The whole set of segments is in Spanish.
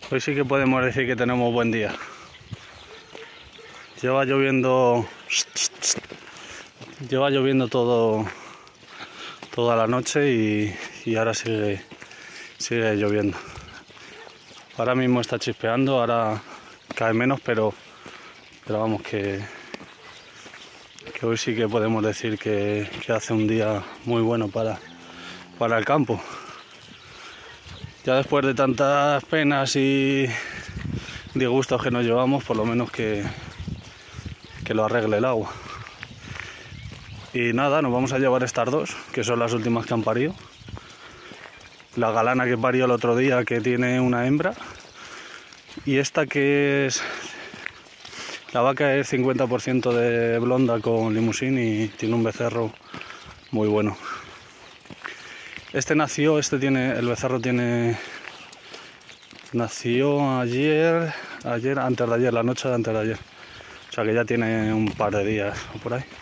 Hoy sí que podemos decir que tenemos buen día. Lleva lloviendo toda la noche y ahora sigue lloviendo. Ahora mismo está chispeando, ahora cae menos, pero vamos que hoy sí que podemos decir que hace un día muy bueno para el campo. Ya después de tantas penas y disgustos que nos llevamos, por lo menos que lo arregle el agua. Y nada, nos vamos a llevar estas dos, que son las últimas que han parido. La galana que parió el otro día, que tiene una hembra, y esta que es... La vaca es 50% de blonda con limusín y tiene un becerro muy bueno. El becerro nació ayer, antes de ayer, la noche de antes de ayer. O sea que ya tiene un par de días o por ahí.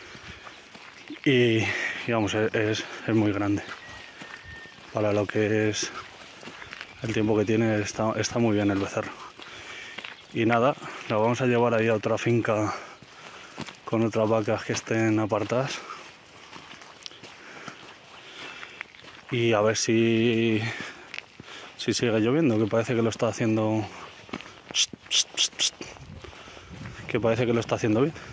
Y vamos, es muy grande. Para lo que es el tiempo que tiene, está muy bien el becerro. Y nada, lo vamos a llevar ahí a otra finca con otras vacas que estén apartadas. Y a ver si sigue lloviendo, que parece que lo está haciendo. Que parece que lo está haciendo bien.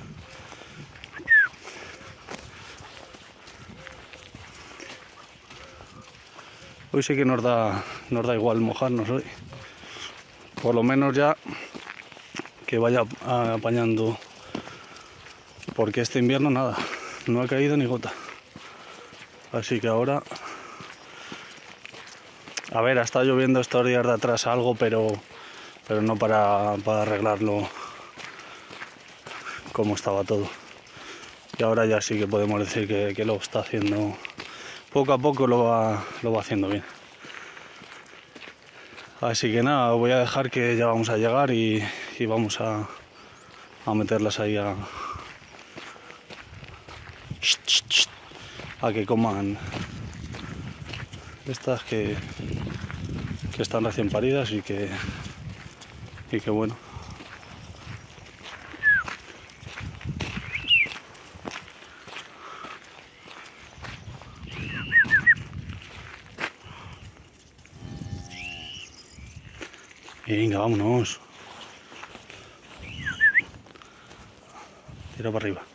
Hoy sí que nos da igual mojarnos hoy. Por lo menos ya que vaya apañando, porque este invierno nada, no ha caído ni gota. Así que ahora, a ver, ha estado lloviendo estos días de atrás algo, pero no para arreglarlo como estaba todo. Y ahora ya sí que podemos decir que lo está haciendo, poco a poco lo va haciendo bien. Así que nada, voy a dejar que ya vamos a llegar y vamos a meterlas ahí a que coman estas que están recién paridas y que bueno. Venga, vámonos. Tira para arriba.